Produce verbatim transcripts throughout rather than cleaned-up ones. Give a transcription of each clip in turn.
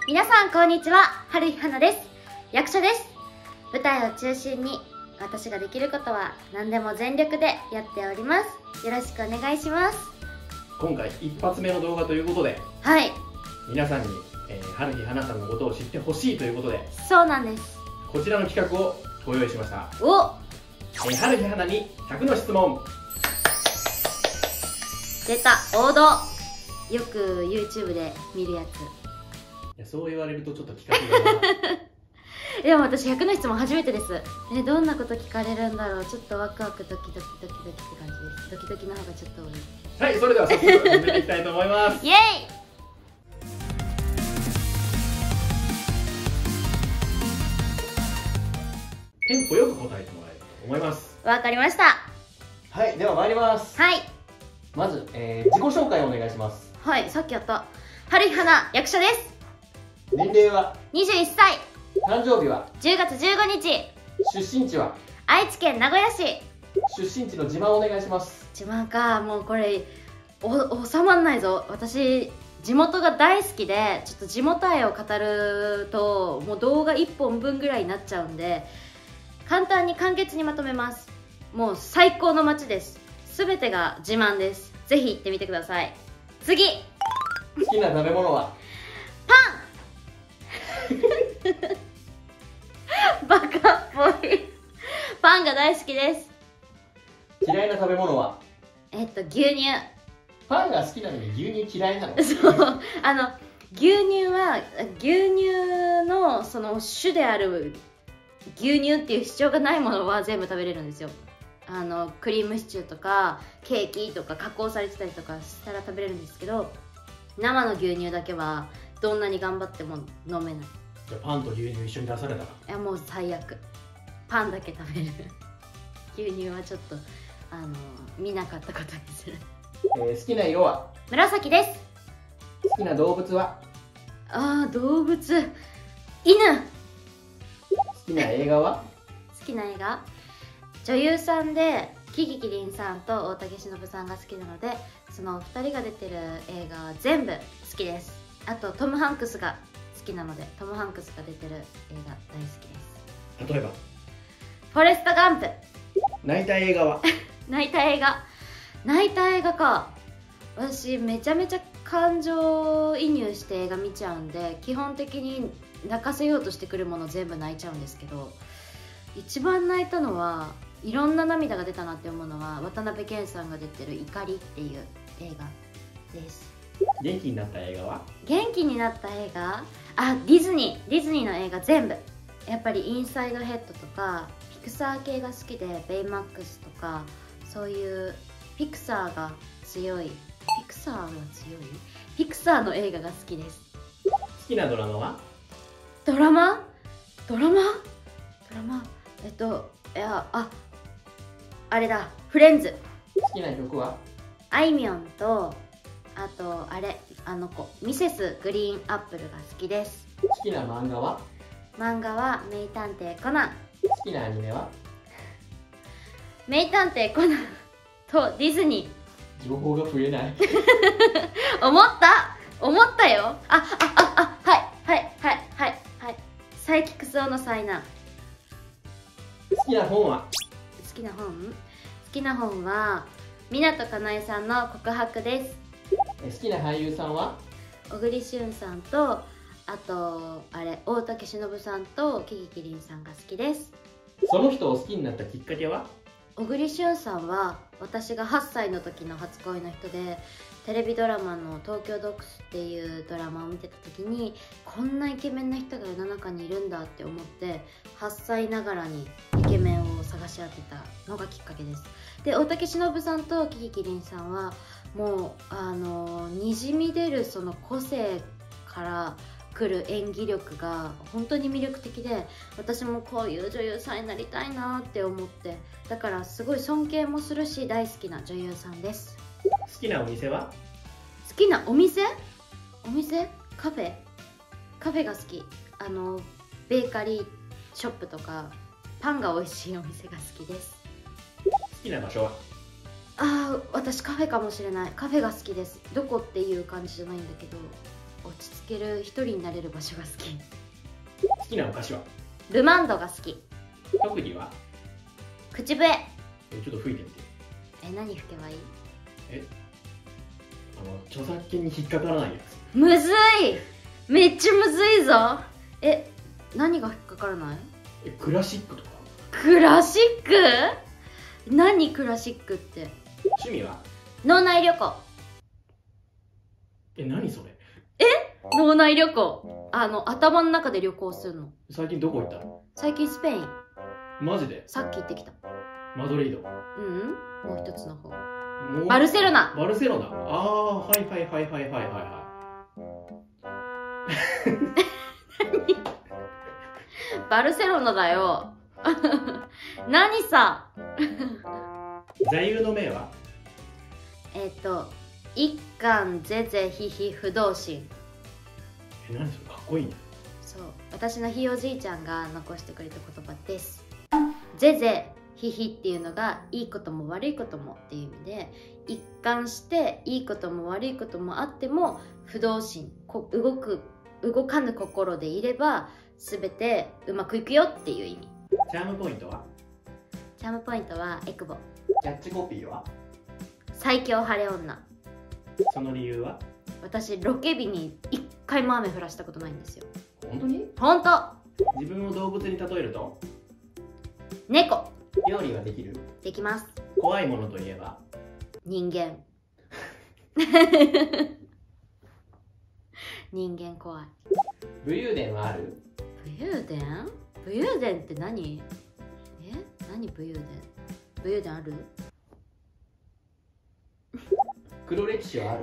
皆さんこんにちは、春日花です。役者です。舞台を中心に私ができることは何でも全力でやっております。よろしくお願いします。 今回一発目の動画ということで、 はい、 皆さんに、えー、春日花さんのことを知ってほしいということで、 そうなんです。こちらの企画をご用意しました。 お、 えー、春日花にひゃくの質問。 出た、王道。よく YouTube で見るやつ。 いや、そう言われるとちょっと企画がでも私ひゃくの質問初めてです。え、どんなこと聞かれるんだろう。ちょっとワクワクドキドキドキドキって感じです。ドキドキの方がちょっと多い。 はい、それでは早速始めていきたいと思いますイエイ。 テンポよく答えてもらえると思います。 わかりました。 はい、では参ります。 はい。 まず、えー、自己紹介をお願いします。 はい、さっきやった春日花、役者です。 年齢はにじゅういっさい。 誕生日はじゅうがつじゅうごにち。 出身地は愛知県名古屋市。 出身地の自慢をお願いします。 自慢か、もうこれお収まんないぞ。私地元が大好きで、ちょっと地元愛を語るともう動画いっぽんぶんぐらいになっちゃうんで、簡単に簡潔にまとめます。もう最高の街です。全てが自慢です。ぜひ行ってみてください。次。 好きな食べ物はパンバカっぽい。パンが大好きです。 嫌いな食べ物はえっと牛乳。 パンが好きなのに牛乳嫌いなの？ そうあの牛乳は牛乳のその種である牛乳っていう主張がないものは全部食べれるんですよ。あのクリームシチューとかケーキとか加工されてたりとかしたら食べれるんですけど、生の牛乳だけはどんなに頑張っても飲めない。 じゃあパンと牛乳一緒に出されたら、 いやもう最悪。パンだけ食べる。牛乳はちょっとあの見なかったことにする。 えー、好きな色は紫です。 好きな動物はああ、動物、犬。 好きな映画は好きな映画、女優さんでキキキリンさんと大竹しのぶさんが好きなので、そのお二人が出てる映画は全部好きです。あとトム・ハンクスが好きなので、トム・ハンクスが出てる映画大好きです。 例えばフォレスト・ガンプ。 泣いた映画は泣いた映画泣いた映画か。私めちゃめちゃ感情移入して映画見ちゃうんで、基本的に泣かせようとしてくるもの全部泣いちゃうんですけど、一番泣いたのはいろんな涙が出たなって思うのは渡辺謙さんが出てる「怒り」っていう映画です。 元気になった映画は元気になった映画、あ、ディズニーディズニーの映画全部。やっぱりインサイドヘッドとかピクサー系が好きで、ベイマックスとかそういうピクサーが強いピクサーが強いピクサーの映画が好きです。 好きなドラマはドラマドラマドラマえっといやああれだ、フレンズ。 好きな曲はあいみょんと、あとあれあの子ミセスグリーンアップルが好きです。 好きな漫画は漫画は名探偵コナン。 好きなアニメは名探偵コナンとディズニ情報が増えないー。思った思ったよ。ああああはいはいはいはいはい。サイキクソの災難。 好きな本は好きな本好きな本は湊かなえさんの告白です。 好きな俳優さんは小栗旬さんと、あとあれ大竹しのぶさんとキキキリンさんが好きです。 その人を好きになったきっかけは小栗旬さんは私がはっさいの時の初恋の人で、テレビドラマの「東京ドッグス」っていうドラマを見てた時に、こんなイケメンな人が世の中にいるんだって思って、はっさいながらにイケメンを探し当てたのがきっかけです。で、大竹しのぶさんとキキキリンさんはもうあのにじみ出るその個性から来る演技力が本当に魅力的で、私もこういう女優さんになりたいなって思って、だからすごい尊敬もするし大好きな女優さんです。 好きなお店は好きなお店お店カフェカフェが好き。あのベーカリーショップとかパンが美味しいお店が好きです。 好きな場所はああ、私カフェかもしれない。カフェが好きです。どこっていう感じじゃないんだけど、 落ち着ける、一人になれる場所が好き。 好きなお菓子は？ ルマンドが好き。 特技は？ 口笛。 えちょっと吹いてみて。 え、何吹けばいい？ えあの著作権に引っかからないやつ。 むずい、めっちゃむずいぞ。え、何が引っかからない？ えクラシックとか？ クラシック？何クラシックって？ 趣味は？ 脳内旅行。 え何それ？ 脳内旅行、あの頭の中で旅行するの。 最近どこ行ったの？ 最近スペイン。 マジで？ さっき行ってきた。 マドリード？ うん、もう一つの方。 もうバルセロナ。 バルセロナ。ああはいはいはいはいはいはいはいバルセロナだよ何さ座右の銘は？ えっと一貫ぜぜひひ不動心。 え何それ、かっこいいね。 そう、私のひいおじいちゃんが残してくれた言葉です。ぜぜひひっていうのがいいことも悪いこともっていう意味で、一貫していいことも悪いこともあっても不動心、こ動く動かぬ心でいれば全てうまくいくよっていう意味。 チャームポイントは？ チャームポイントはエクボ。 キャッチコピーは？ 最強晴れ女。 その理由は？ 私ロケ日に一回も雨降らしたことないんですよ。 本当に？ 本当。 自分を動物に例えると？ 猫。 料理はできる？ できます。 怖いものといえば？ 人間人間怖い。 武勇伝はある？ 武勇伝？武勇伝って何？え？何武勇伝？武勇伝ある？ 黒歴史はある？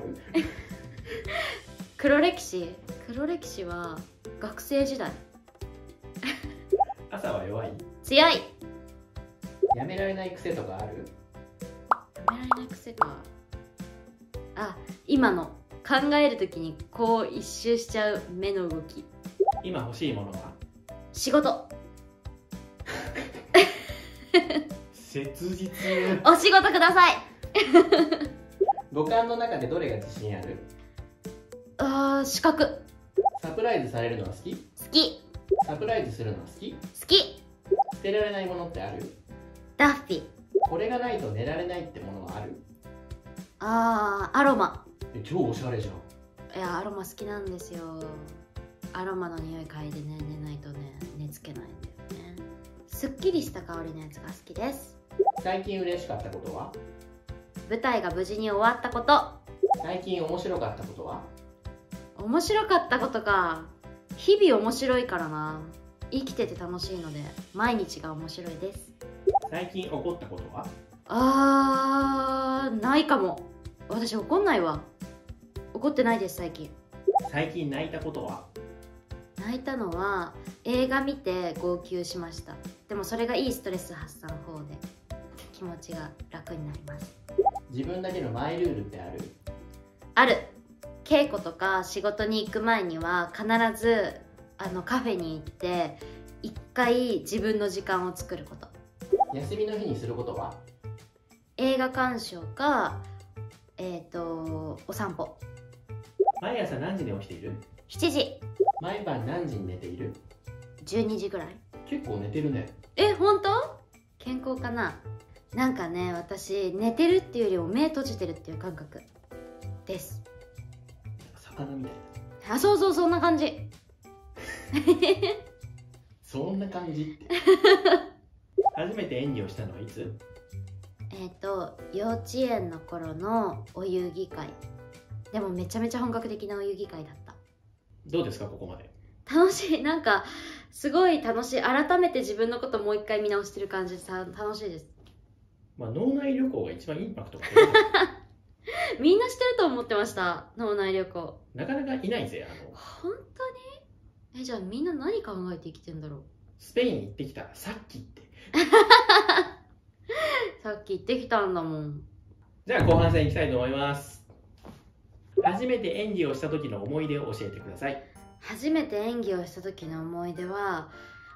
黒歴史？黒歴史は学生時代。 朝は弱い？ 強い。 やめられない癖とかある？ やめられない癖か。あ、今の考えるときにこう一周しちゃう目の動き。 今欲しいものは？ 仕事。 切実。 お仕事ください。 五感の中でどれが自信ある？ あー、資格。 サプライズされるのは好き？ 好き。 サプライズするのは好き？ 好き。 捨てられないものってある？ ダッフィー。 これがないと寝られないってものはある？ あー、アロマ。 え超おしゃれじゃん。 いや、アロマ好きなんですよ。アロマの匂い嗅いでね、寝ないとね、寝つけないんだよね。すっきりした香りのやつが好きです。 最近嬉しかったことは？ 舞台が無事に終わったこと。 最近面白かったことは？ 面白かったことか。日々面白いからな。生きてて楽しいので毎日が面白いです。 最近怒ったことは？ あー、ないかも。私怒んないわ。怒ってないです。最近。 最近泣いたことは？ 泣いたのは映画見て号泣しました。でもそれがいいストレス発散法で気持ちが楽になります。 自分だけのマイルールってある？ ある。稽古とか仕事に行く前には必ずあのカフェに行って一回自分の時間を作ること。 休みの日にすることは？ 映画鑑賞かえっ、ー、とお散歩。 毎朝何時に起きている？ しちじ。 毎晩何時に寝ている？ じゅうにじぐらい。 結構寝てるね。 え、本当？健康かな。なんかね、私寝てるっていうよりも目閉じてるっていう感覚です。 魚みたいな。 あ、そうそう、そんな感じそんな感じって初めて演技をしたのはいつ？ えっと幼稚園の頃のお遊戯会。でもめちゃめちゃ本格的なお遊戯会だった。 どうですかここまで？ 楽しい。なんかすごい楽しい。改めて自分のこともう一回見直してる感じでさ、楽しいです。 まあ脳内旅行が一番インパクトが強いみんなしてると思ってました。脳内旅行なかなかいないぜ。あの本当に？え、じゃあみんな何考えて生きてんだろう。 スペイン行ってきたさっきってさっき行ってきたんだもん。 じゃあ後半戦いきたいと思います。初めて演技をした時の思い出を教えてください。 初めて演技をした時の思い出は、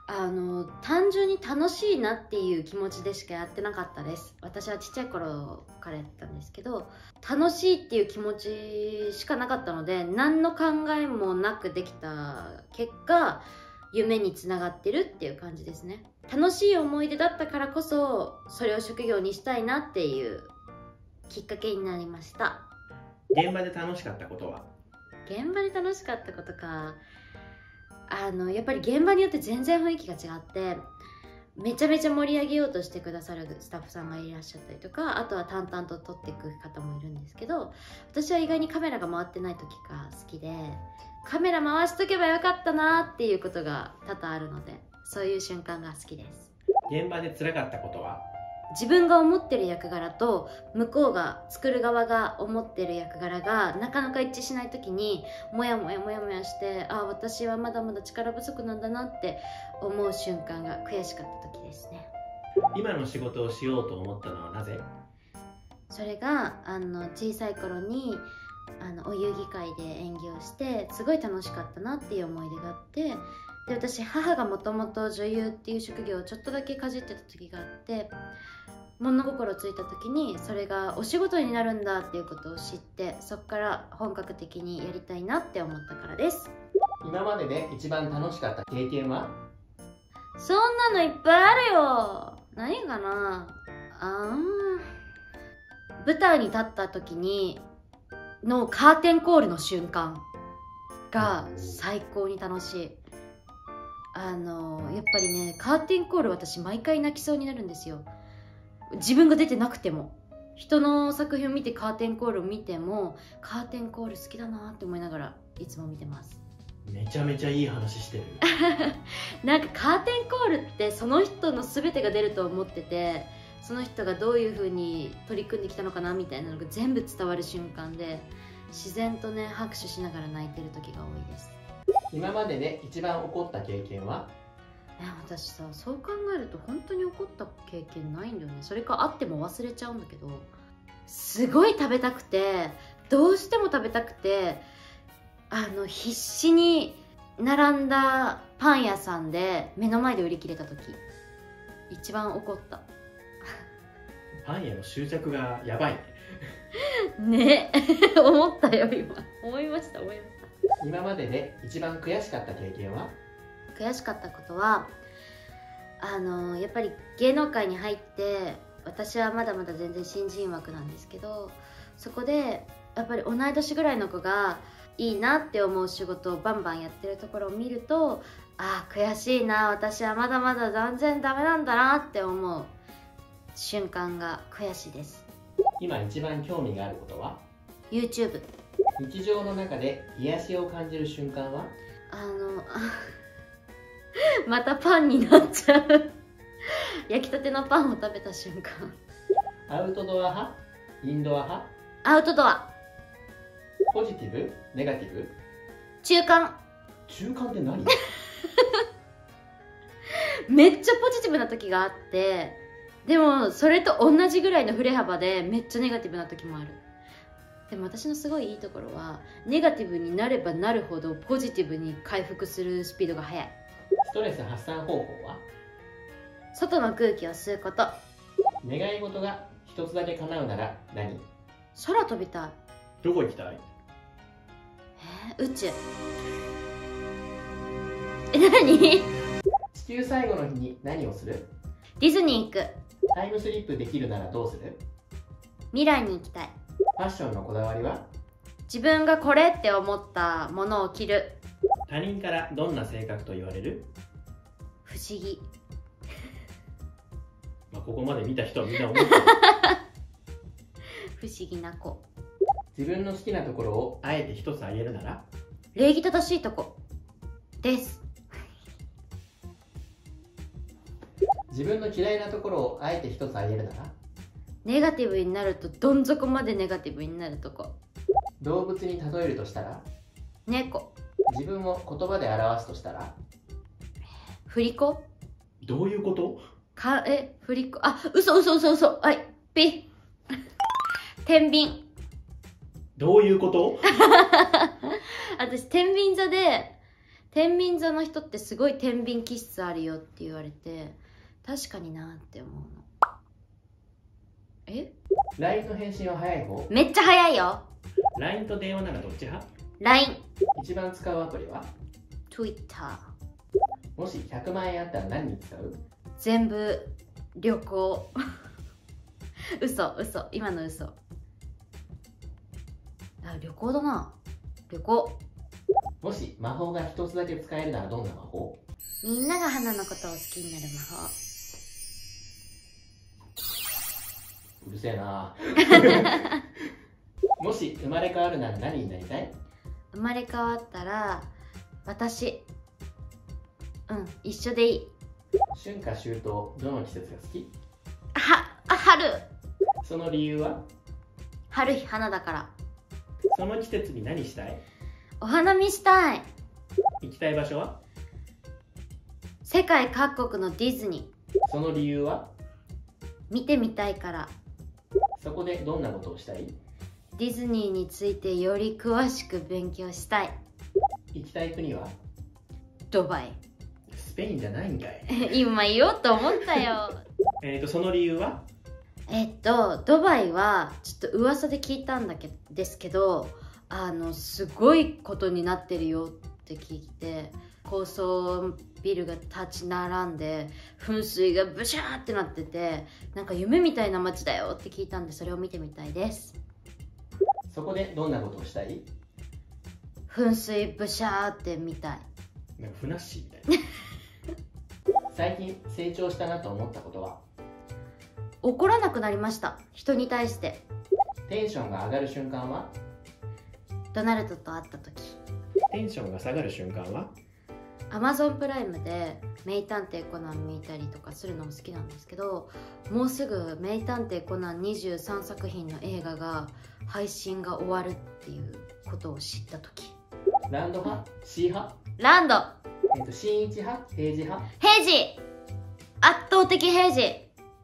あの単純に楽しいなっていう気持ちでしかやってなかったです。私はちっちゃい頃からやってたんですけど、楽しいっていう気持ちしかなかったので、何の考えもなくできた結果夢につながってるっていう感じですね。楽しい思い出だったからこそそれを職業にしたいなっていうきっかけになりました。 現場で楽しかったことは？ 現場で楽しかったことか。あのやっぱり現場によって全然雰囲気が違って、めちゃめちゃ盛り上げようとしてくださるスタッフさんがいらっしゃったりとか、あとは淡々と撮っていく方もいるんですけど、私は意外にカメラが回ってない時が好きで、カメラ回しとけばよかったなっていうことが多々あるので、そういう瞬間が好きです。 現場で辛かったことは？ 自分が思ってる役柄と向こうが作る側が思ってる役柄がなかなか一致しない時にモヤモヤモヤモヤして、ああ私はまだまだ力不足なんだなって思う瞬間が悔しかった時ですね。 今の仕事をしようと思ったのはなぜ？ それがあの小さい頃にあのお遊戯会で演技をしてすごい楽しかったなっていう思い出があって、で私母がもともと女優っていう職業をちょっとだけかじってた時があって、物心ついた時にそれがお仕事になるんだっていうことを知って、そこから本格的にやりたいなって思ったからです。 今までで一番楽しかった経験は？ そんなのいっぱいあるよ。何かなあー舞台に立った時にのカーテンコールの瞬間が最高に楽しい。あのやっぱりね、カーテンコール私毎回泣きそうになるんですよ。自分が出てなくても、人の作品を見てカーテンコールを見ても、カーテンコール好きだなって思いながらいつも見てます。 めちゃめちゃいい話してる。 なんかカーテンコールってその人の全てが出ると思ってて、その人がどういう風に取り組んできたのかなみたいなのが全部伝わる瞬間で、自然とね拍手しながら泣いてる時が多いです。 今までで一番怒った経験は？ え私さ、そう考えると本当に怒った経験ないんだよね。それかあっても忘れちゃうんだけど、すごい食べたくて、どうしても食べたくて、あの必死に並んだパン屋さんで目の前で売り切れた時、一番怒った。 パン屋の執着がやばいね。ね思ったよ今。思いました思いました。 今までで一番悔しかった経験は？ 悔しかったことは、あのやっぱり芸能界に入って、私はまだまだ全然新人枠なんですけど、そこでやっぱり同い年ぐらいの子がいいなって思う仕事をバンバンやってるところを見ると、ああ悔しいな、私はまだまだ断然ダメなんだなって思う瞬間が悔しいです。 今一番興味があることは？ YouTube。 日常の中で癒しを感じる瞬間は？ あのまたパンになっちゃう焼きたてのパンを食べた瞬間。 アウトドア派？インドア派？ アウトドア。 ポジティブ？ネガティブ？ 中間。 中間って何？ めっちゃポジティブな時があって、でもそれと同じぐらいの振れ幅でめっちゃネガティブな時もある。でも私のすごいいいところは、ネガティブになればなるほどポジティブに回復するスピードが速い。 ストレス発散方法は？ 外の空気を吸うこと。 願い事が一つだけ叶うなら何？ 空飛びたい。 どこ行きたい？ えー、宇宙。え、何？ 地球最後の日に何をする？ ディズニー行く。 タイムスリップできるならどうする？ 未来に行きたい。 ファッションのこだわりは？ 自分がこれって思ったものを着る。 他人からどんな性格と言われる？ 不思議。 まあここまで見た人はみんな思ってる。 不思議な子。 自分の好きなところをあえて一つ挙げるなら？ 礼儀正しいとこです。 自分の嫌いなところをあえて一つ挙げるなら？ ネガティブになるとどん底までネガティブになるとこ。 動物に例えるとしたら？ 猫。 自分を言葉で表すとしたら？ 振り子。 どういうこと？ かえ振り子、あ、嘘嘘嘘嘘、はいピ天秤。 どういうこと？ 私天秤座で天秤座の人ってすごい天秤気質あるよって言われて、確かになって思うの。えライン の返信は早い方？ めっちゃ早いよ。 ライン と電話ならどっち派？ ライン、 一番使うアプリは？ Twitter。 もしひゃくまんえんあったら何に使う？ 全部旅行嘘嘘、今の嘘。あ、旅行だな。旅行。 もし魔法が一つだけ使えるならどんな魔法？ みんなが花のことを好きになる魔法。 うるせえなもし生まれ変わるなら何になりたい？ 生まれ変わったら私、うん一緒でいい。 春夏秋冬どの季節が好き？ はあ、春。 その理由は？ 春日花だから。 その季節に何したい？ お花見したい。 行きたい場所は？ 世界各国のディズニー。 その理由は？ 見てみたいから。 そこでどんなことをしたい？ ディズニーについてより詳しく勉強したい。 行きたい国は？ ドバイ。 スペインじゃないんかい今言おうと思ったよえっとその理由は？ えっとドバイはちょっと噂で聞いたんだけですけど、あのすごいことになってるよって聞いて、高層ビルが立ち並んで噴水がブシャーってなってて、なんか夢みたいな街だよって聞いたんで、それを見てみたいです。 そこでどんなことをしたい？ 噴水ブシャーって見たい。 なんかふなっしーみたいな最近成長したなと思ったことは？ 怒らなくなりました、人に対して。 テンションが上がる瞬間は？ ドナルドと会った時。 テンションが下がる瞬間は？ アマゾンプライムで名探偵コナン見たりとかするのも好きなんですけど、もうすぐ名探偵コナンにじゅうさんさく品の映画が配信が終わるっていうことを知った時。 ランド派？シー派？ ランド。 えっと新一派？平時派？ 平時。圧倒的平時。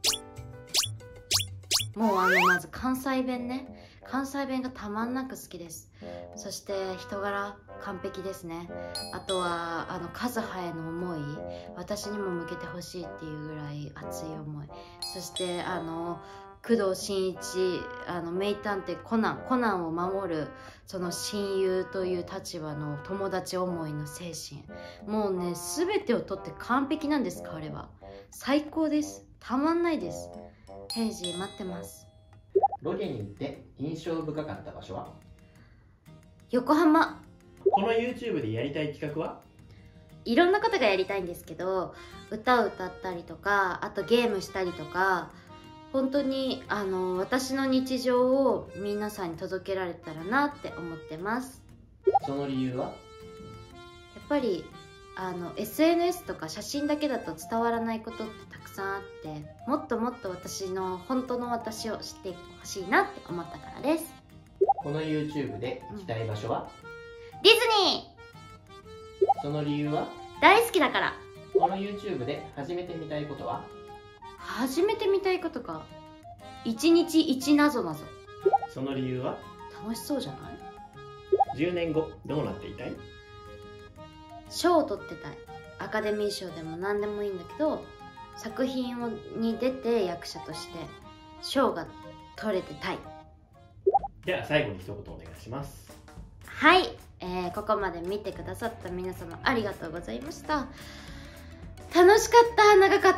もうあのまず関西弁ね、関西弁がたまんなく好きです。そして人柄完璧ですね。あとはあのカズハへの思い、私にも向けてほしいっていうぐらい熱い思い。そしてあの工藤新一、あの名探偵コナンコナンを守るその親友という立場の友達思いの精神、もうね全てをとって完璧なんです。彼は最高です。たまんないです。平時待ってます。 ロケに行って印象深かった場所は？ 横浜。 この YouTube でやりたい企画は？ いろんなことがやりたいんですけど、歌を歌ったりとか、あとゲームしたりとか、本当にあの私の日常を皆さんに届けられたらなって思ってます。 その理由は？ やっぱりあの エスエヌエス とか写真だけだと伝わらないことってたくさんあって、もっともっと私の本当の私を知ってほしいなって思ったからです。 この YouTube で行きたい場所は？ ディズニー。その理由は？ 大好きだから。 この YouTube で始めてみたいことは？ 始めてみたいことか。一日一なぞなぞ。 その理由は？ 楽しそうじゃない？ じゅうねんごどうなっていたい？ 賞を取ってたい。アカデミー賞でも何でもいいんだけど、作品をに出て役者として賞が取れてたい。 では最後に一言お願いします。 はい、えー、ここまで見てくださった皆様ありがとうございました。楽しかった、長かった、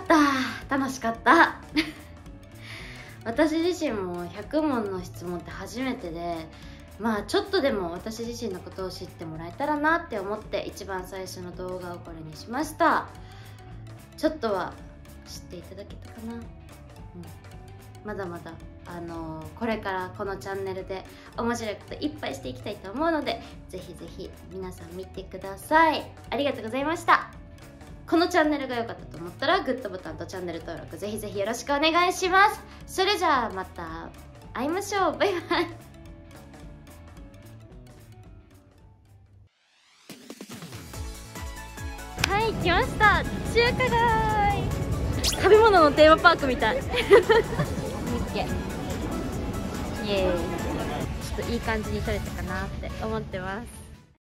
楽しかった私自身もひゃくもんの質問って初めてで、まあちょっとでも私自身のことを知ってもらえたらなって思って一番最初の動画をこれにしました。ちょっとは知っていただけたかな、うん、まだまだあのー、これからこのチャンネルで面白いこといっぱいしていきたいと思うので、ぜひぜひ皆さん見てください。ありがとうございました。このチャンネルが良かったと思ったらグッドボタンとチャンネル登録ぜひぜひよろしくお願いします。それじゃあまた会いましょう。バイバイ。はい、来ました。中華街。食べ物のテーマパークみたい。イエーイ。ちょっといい感じに撮れたかなって思ってます。